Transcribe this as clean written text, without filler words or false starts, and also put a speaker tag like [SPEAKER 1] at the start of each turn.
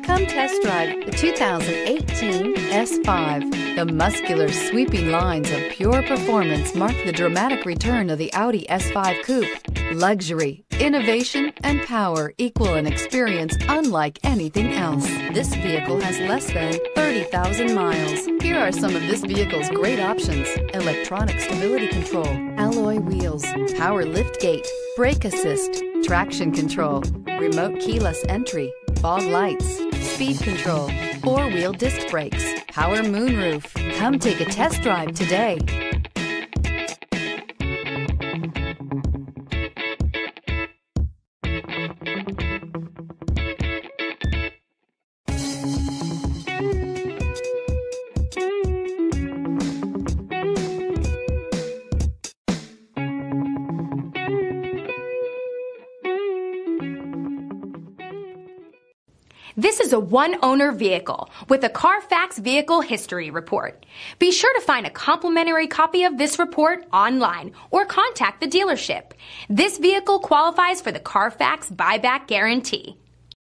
[SPEAKER 1] Come test drive the 2018 S5. The muscular, sweeping lines of pure performance mark the dramatic return of the Audi S5 Coupe. Luxury, innovation, and power equal an experience unlike anything else. This vehicle has less than 30,000 miles. Here are some of this vehicle's great options: electronic stability control, alloy wheels, power liftgate, brake assist, traction control, remote keyless entry, fog lights, speed control, four-wheel disc brakes, power moonroof. Come take a test drive today.
[SPEAKER 2] This is a one-owner vehicle with a Carfax Vehicle History Report. Be sure to find a complimentary copy of this report online or contact the dealership. This vehicle qualifies for the Carfax Buyback Guarantee.